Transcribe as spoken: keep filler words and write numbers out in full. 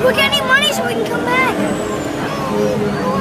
We're getting money so we can come back.